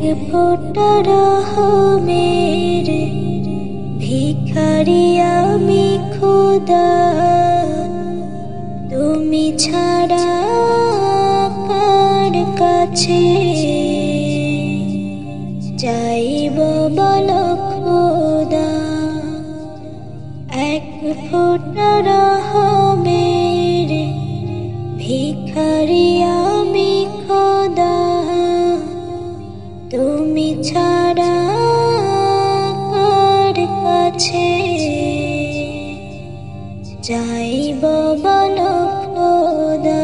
ফোঁটা রহমের ভিখারি আমি খোদা, তুমি ছাড়া কার কাছে যাইব বলো খোদা। এক ফোঁটা রহমের ভিখারি আমি খোদা, তুমি ছাড়া কার কাছে যাইব বলো খোদা।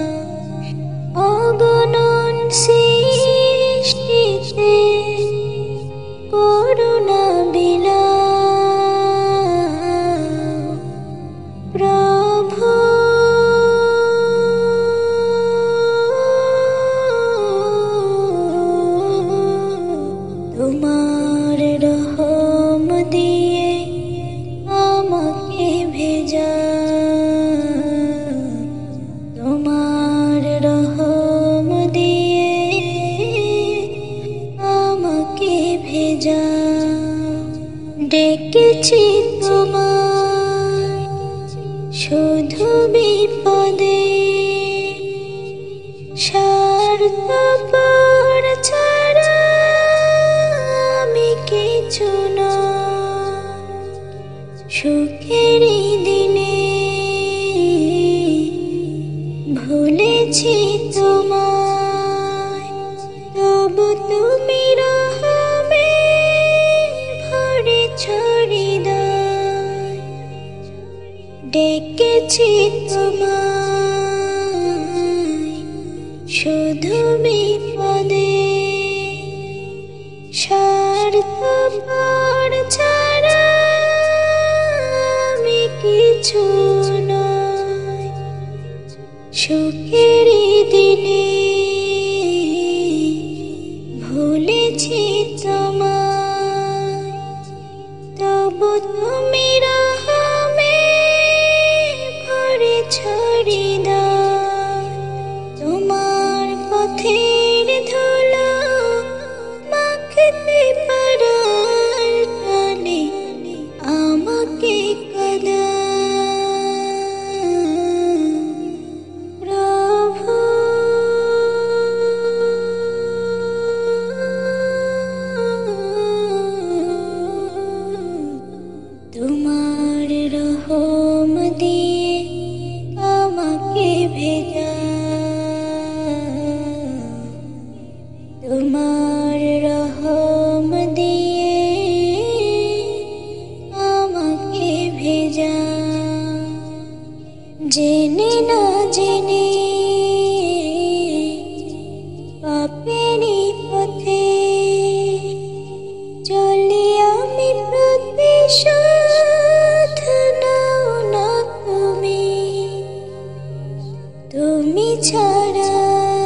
অগণন সৃষ্টিতে করুণা বিলাও প্রভু, তোমার রহম দিয়ে আমাকে ভেজা, তোমার রহম দিয়ে আমাকে ভেজা। ডেকেছি তোমায় শুধু বিপদে, স্বার্থপর ছাড়া আমি কিছু না। সুখেরই দিনে ভুলেছি তোমায়, তবু তুমি রহমে ভরেছ হৃদয়। ডেকেছি তোমায় শুধু বিপদে, স্বার্থপর ছাড়া আমি কিছু নয়। সুখেরই দিনে ভুলেছি তোমায়, তবু তুমি রহমে ভরেছ হৃদয়। তোমার পথের ধুলো মাখতে পারার টানে আমাকে কাঁদা প্রভু। তোমার রহম দিয়ে আমাকে ভেজা, তোমার রহম দিয়ে আমাকে ভেজা। জেনে না জেনে পাপেরই পথে চলি আমি, প্রতিশোধ নাও না তুমি। তুমি ছাড়া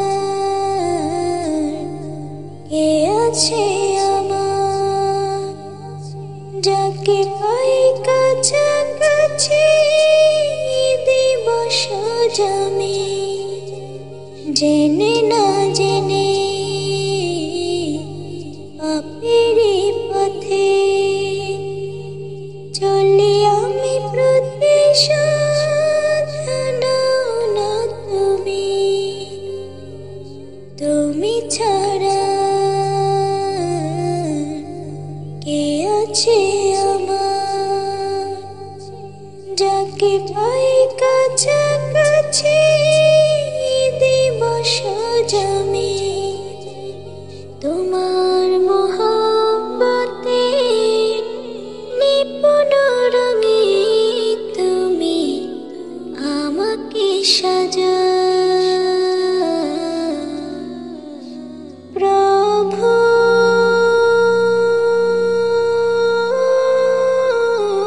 কে আছে আমার, যাকে পাই কাছাকাছি দিব সাজামি। জেনে না জেনে পাপেরই পথে চলি আমি, প্রতিশোধ নাও না তুমি। তুমি ছাড়া কে আছে আমার, যাকে পাই কাছাকাছি দিব সাজামি। তোমার মহব্বতে নিপুণ রঙে তুমি আমাকে সাজা প্রভু।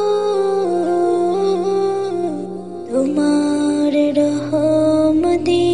তোমার রহম দিয়ে